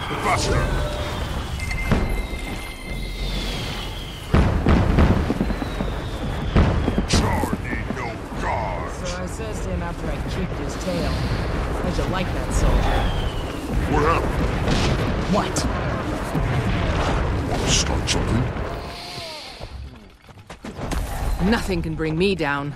Buster! Char need no guards! So I says to him after I kicked his tail, how'd you like that, soldier? What happened? What? Start something? Nothing can bring me down.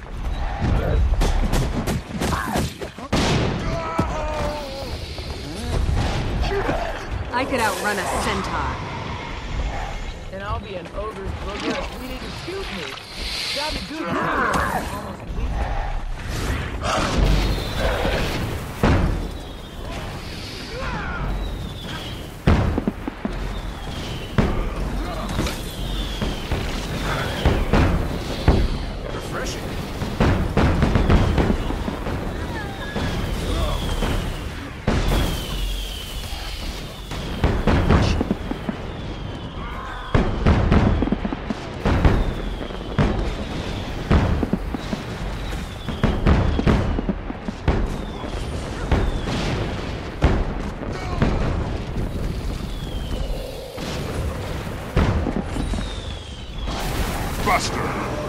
I could outrun a centaur. And I'll be an ogre's booger if he didn't shoot me. Got a good almost Refreshing. Buster!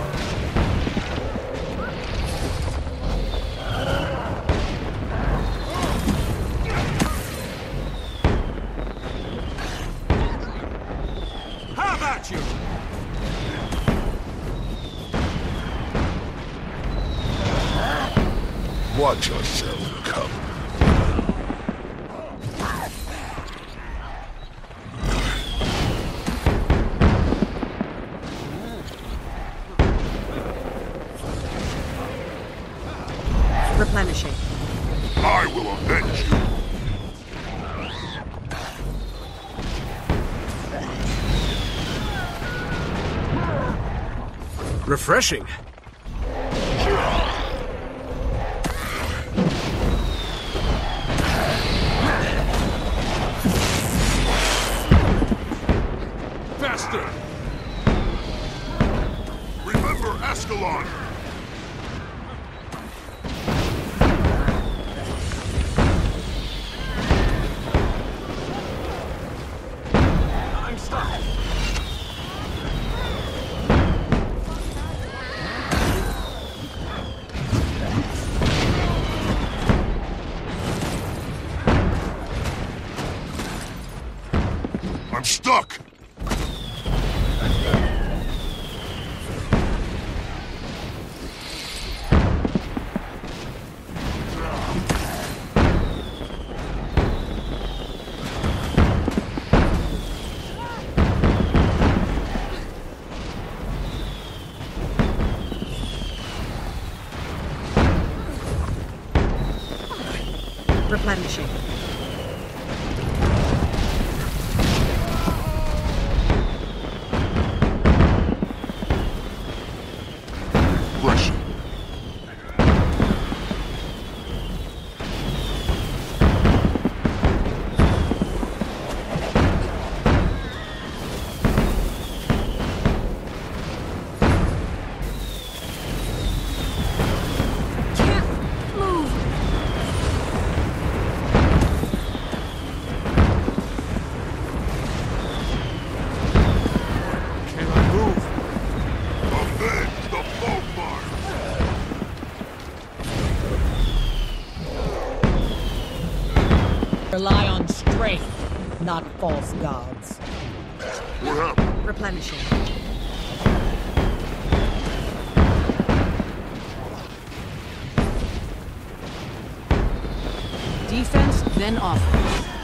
How about you? Watch yourself, come. Replenishing. I will avenge you! Refreshing. Faster! Remember Ascalon! I'm stuck. I'm stuck! Replenishing. Rush. Can't move. Can I move? Avenge the Fogmark! Rely on strength, not false gods. What happened? Replenishing. Defense, then offense.